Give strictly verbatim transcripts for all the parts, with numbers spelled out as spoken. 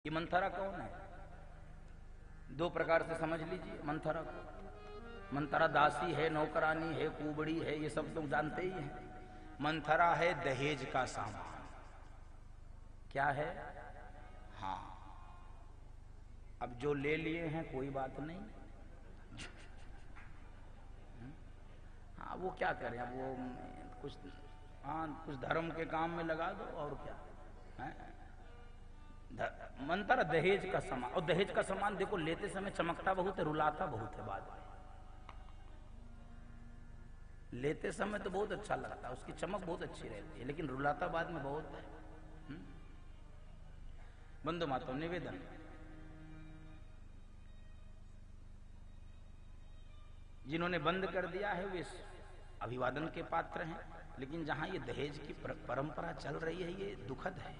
ये मंथरा कौन है? दो प्रकार से समझ लीजिए मंथरा को। मंथरा दासी है, नौकरानी है, कुबड़ी है, ये सब लोग जानते ही हैं। मंथरा है दहेज का सामान। क्या है? हाँ, अब जो ले लिए हैं कोई बात नहीं, हाँ वो क्या करें, अब वो कुछ हाँ कुछ धर्म के काम में लगा दो और क्या है। मंथरा दहेज का सामान, और दहेज का सामान देखो लेते समय चमकता बहुत है, रुलाता बहुत है। बाद में लेते समय तो बहुत अच्छा लगता है, उसकी चमक बहुत अच्छी रहती है, लेकिन रुलाता बाद में बहुत है। बंधु माता निवेदन, जिन्होंने बंद कर दिया है वे अभिवादन के पात्र हैं, लेकिन जहां ये दहेज की परंपरा चल रही है ये दुखद है।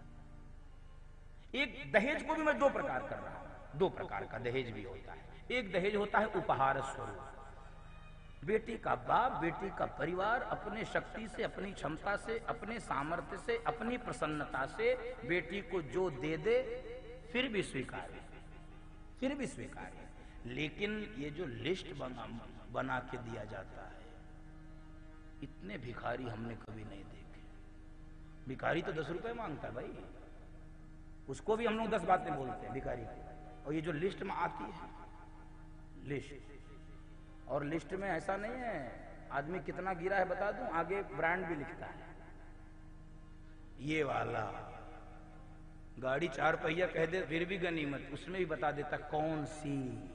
एक दहेज को भी मैं दो प्रकार कर रहा हूं, दो प्रकार का दहेज भी होता है। एक दहेज होता है उपहार स्वरूप, बेटी का बाप, बेटी का परिवार अपने शक्ति से, अपनी क्षमता से, अपने सामर्थ्य से, अपनी प्रसन्नता से बेटी को जो दे दे फिर भी स्वीकार्य, फिर भी स्वीकार्य। लेकिन ये जो लिस्ट बना बना के दिया जाता है, इतने भिखारी हमने कभी नहीं देखे। भिखारी तो दस रुपए मांगता है भाई, उसको भी हम लोग दस बातें बोलते हैं भिखारी को। और ये जो लिस्ट में आती है लिस्ट, और लिस्ट में ऐसा नहीं है आदमी कितना गिरा है बता दूं, आगे ब्रांड भी लिखता है। ये वाला गाड़ी चार पहिया कह दे फिर भी गनीमत, उसमें भी बता देता कौन सी।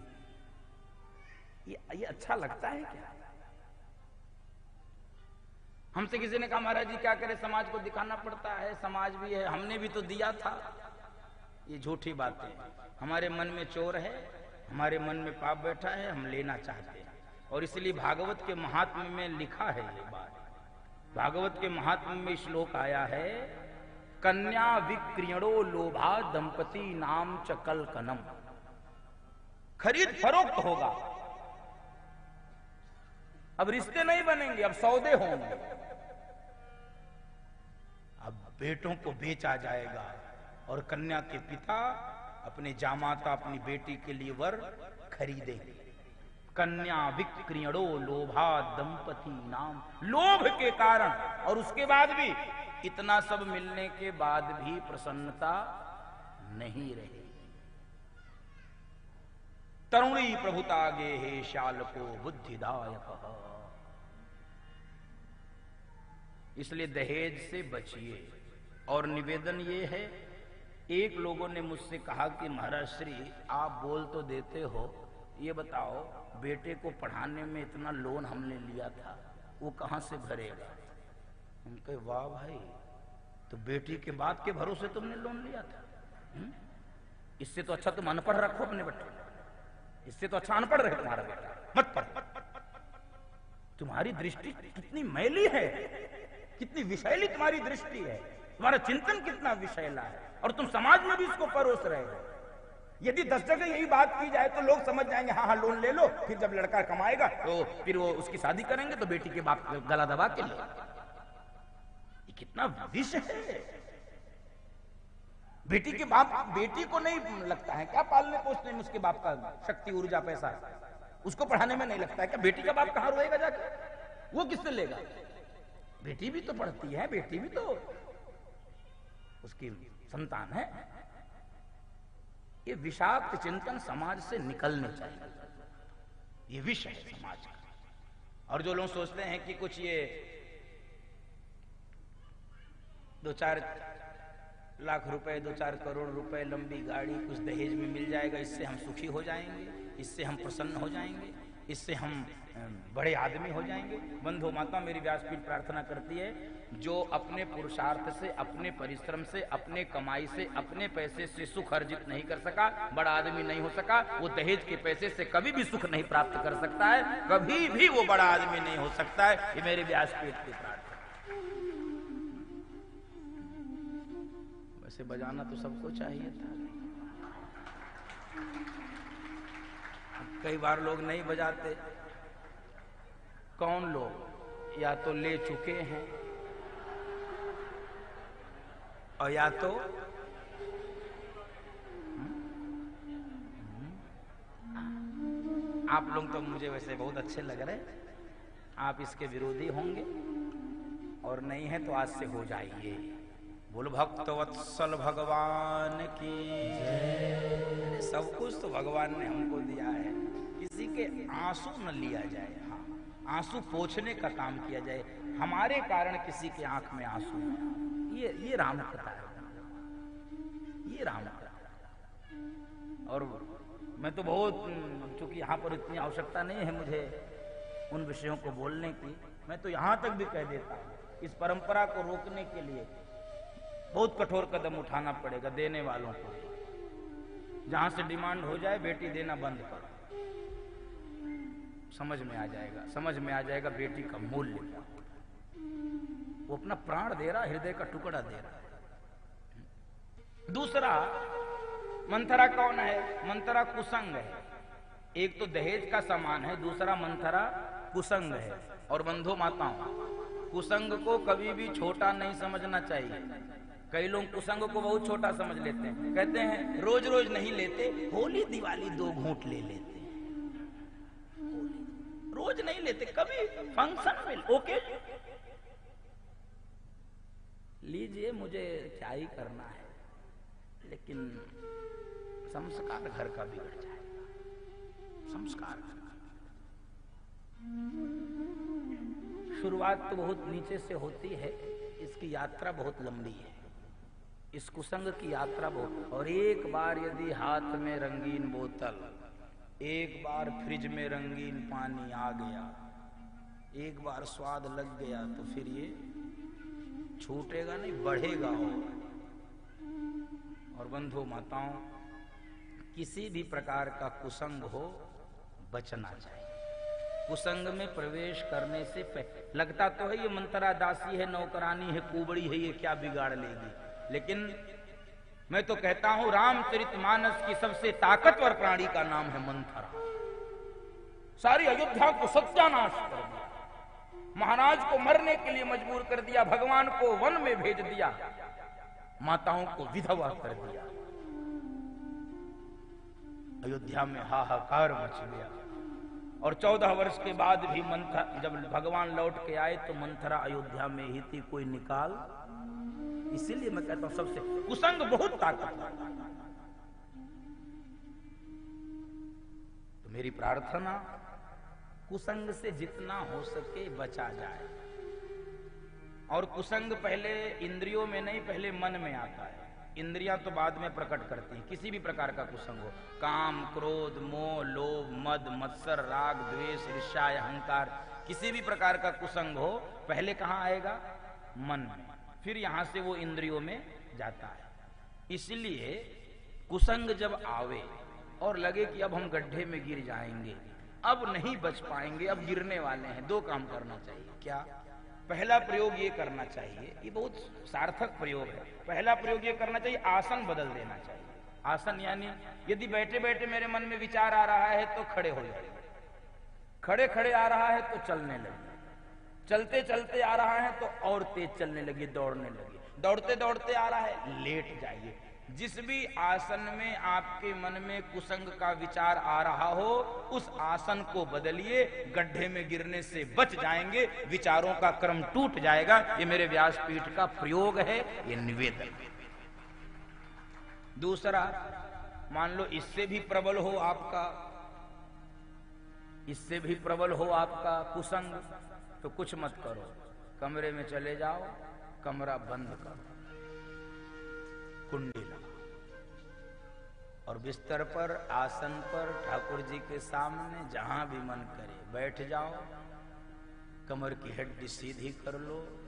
ये, ये अच्छा लगता है क्या? हमसे किसी ने कहा महाराज जी क्या करें, समाज को दिखाना पड़ता है, समाज भी है, हमने भी तो दिया था। ये झूठी बातें, हमारे मन में चोर है, हमारे मन में पाप बैठा है, हम लेना चाहते हैं। और इसलिए भागवत के महात्म्य में लिखा है ये बात। भागवत के महात्म्य में श्लोक आया है, कन्या विक्रियणो लोभा दंपति नाम च कलकनम। खरीद फरोख्त होगा, अब रिश्ते नहीं बनेंगे, अब सौदे होंगे। अब बेटों को बेचा जाएगा और कन्या के पिता अपने जामाता अपनी बेटी के लिए वर खरीदेंगे। कन्या विक्रियणो लोभा दंपति नाम, लोभ के कारण। और उसके बाद भी इतना सब मिलने के बाद भी प्रसन्नता नहीं रही। तरुणी प्रभुता गे हे शाल को बुद्धिदायक। इसलिए दहेज से बचिए। और निवेदन ये है, एक लोगों ने मुझसे कहा कि महाराज श्री आप बोल तो देते हो, ये बताओ बेटे को पढ़ाने में इतना लोन हमने लिया था वो कहां से भरेगा? हम कहे वाह भाई, तो बेटी के बाप के भरोसे तुमने लोन लिया था? हुँ? इससे तो अच्छा तुम अनपढ़ रखो अपने बेटे, इससे तो अच्छा अनपढ़ रहे तुम्हारा बेटा, मत पढ़। तुम्हारी दृष्टि कितनी मैली है, कितनी विषैली तुम्हारी दृष्टि है, तुम्हारा चिंतन कितना विषैला है, और तुम समाज में भी इसको परोस रहे हो। यदि दस जगह यही बात की जाए तो लोग समझ जाएंगे हाँ हाँ लोन ले लो, फिर जब लड़का कमाएगा तो फिर वो उसकी शादी करेंगे तो बेटी के बाप गला दबा के ले। ये कितना विष है। बेटी के बाप, बेटी को नहीं लगता है क्या पालने पोसने में उसके बाप का शक्ति ऊर्जा पैसा है? उसको पढ़ाने में नहीं लगता है क्या? बेटी का बाप कहां रोएगा जाके, वो किससे लेगा? बेटी भी तो पढ़ती है, बेटी भी तो उसकी संतान है। ये विषाक्त चिंतन समाज से निकलने चाहिए, ये विष है समाज का। और जो लोग सोचते हैं कि कुछ ये दो चार लाख रुपए, दो चार करोड़ रुपए, लंबी गाड़ी, कुछ दहेज में मिल जाएगा, इससे हम सुखी हो जाएंगे, इससे हम प्रसन्न हो जाएंगे, इससे हम बड़े आदमी हो जाएंगे। बंधु माता मेरी व्यासपीठ प्रार्थना करती है, जो अपने पुरुषार्थ से, अपने परिश्रम से, अपने कमाई से, अपने पैसे से सुख अर्जित नहीं कर सका, बड़ा आदमी नहीं हो सका, वो दहेज के पैसे से कभी भी सुख नहीं प्राप्त कर सकता है, कभी भी वो बड़ा आदमी नहीं हो सकता है। ये मेरी व्यासपीठ की प्रार्थना। वैसे बजाना तो सबको चाहिए था, कई बार लोग नहीं बजाते। कौन लोग? या तो ले चुके हैं और या तो आप लोग तो मुझे वैसे बहुत अच्छे लग रहे, आप इसके विरोधी होंगे और नहीं है तो आज से हो जाइए। बोल भक्त वत्सल भगवान की जय। सब कुछ तो भगवान ने हमको दिया है, किसी के आंसू न लिया जाए। हाँ, आंसू पोंछने का काम किया जाए, हमारे कारण किसी के आंख में आंसू न। ये ये राम कथा है, ये राम कथा। और मैं तो बहुत, चूंकि यहाँ पर इतनी आवश्यकता नहीं है मुझे उन विषयों को बोलने की, मैं तो यहाँ तक भी कह देता हूँ, इस परंपरा को रोकने के लिए बहुत कठोर कदम उठाना पड़ेगा देने वालों को। जहां से डिमांड हो जाए बेटी देना बंद करो, समझ में आ जाएगा, समझ में आ जाएगा बेटी का मूल्य क्या। वो अपना प्राण दे रहा, हृदय का टुकड़ा दे रहा है। दूसरा, मंथरा कौन है? मंथरा कुसंग है। एक तो दहेज का सामान है, दूसरा मंथरा कुसंग है। और बंधु माताओं, कुसंग को कभी भी छोटा नहीं समझना चाहिए। कई लोग कुसंग को बहुत छोटा समझ लेते हैं, कहते हैं रोज रोज नहीं लेते, होली दिवाली दो घूंट ले लेते हैं। रोज नहीं लेते, कभी फंक्शन में ओके लीजिए, मुझे क्या ही करना है। लेकिन संस्कार घर का बिगड़ जाएगा, संस्कार घर का। शुरुआत तो बहुत नीचे से होती है, इसकी यात्रा बहुत लंबी है, इस कुसंग की यात्रा बहुत। और एक बार यदि हाथ में रंगीन बोतल, एक बार फ्रिज में रंगीन पानी आ गया, एक बार स्वाद लग गया, तो फिर ये छूटेगा नहीं, बढ़ेगा। और बंधु माताओं, किसी भी प्रकार का कुसंग हो बचना चाहिए। कुसंग में प्रवेश करने से पहले लगता तो है ये मंत्रा दासी है, नौकरानी है, कुबड़ी है, ये क्या बिगाड़ लेगी। लेकिन मैं तो कहता हूं रामचरितमानस की सबसे ताकतवर प्राणी का नाम है मंथरा। सारी अयोध्या को सत्यानाश कर दिया, महाराज को मरने के लिए मजबूर कर दिया, भगवान को वन में भेज दिया, माताओं को विधवा कर दिया। अयोध्या में हाहाकार मच गया। और चौदह वर्ष के बाद भी मंथरा, जब भगवान लौट के आए तो मंथरा अयोध्या में ही थी, कोई निकाल। इसीलिए मैं कहता हूं सबसे कुसंग बहुत ताकतवर। तो मेरी प्रार्थना, कुसंग से जितना हो सके बचा जाए। और कुसंग पहले इंद्रियों में नहीं, पहले मन में आता है। इंद्रियां तो बाद में प्रकट करती हैं। किसी भी प्रकार का कुसंग हो, काम, क्रोध, मोह, लोभ, मद, मत्सर, राग, द्वेष, ईर्ष्या, अहंकार, किसी भी प्रकार का कुसंग हो, पहले कहां आएगा? मन में, फिर यहां से वो इंद्रियों में जाता है। इसलिए कुसंग जब आवे और लगे कि अब हम गड्ढे में गिर जाएंगे, अब नहीं बच पाएंगे, अब गिरने वाले हैं, दो काम करना चाहिए। क्या? पहला प्रयोग ये करना चाहिए, ये बहुत सार्थक प्रयोग है। पहला प्रयोग ये करना चाहिए, आसन बदल देना चाहिए। आसन यानी यदि बैठे बैठे मेरे मन में विचार आ रहा है तो खड़े हो जाइए, खड़े खड़े आ रहा है तो चलने लगिए, चलते चलते आ रहा है तो और तेज चलने लगिए, दौड़ने लगिए, दौड़ते दौड़ते आ रहा है लेट जाइए। जिस भी आसन में आपके मन में कुसंग का विचार आ रहा हो, उस आसन को बदलिए, गड्ढे में गिरने से बच जाएंगे, विचारों का क्रम टूट जाएगा। ये मेरे व्यासपीठ का प्रयोग है, ये निवेदन है। दूसरा, मान लो इससे भी प्रबल हो आपका, इससे भी प्रबल हो आपका कुसंग, तो कुछ मत करो, कमरे में चले जाओ, कमरा बंद करो, कुंडी लगाओ और बिस्तर पर, आसन पर, ठाकुर जी के सामने जहां भी मन करे बैठ जाओ, कमर की हड्डी सीधी कर लो,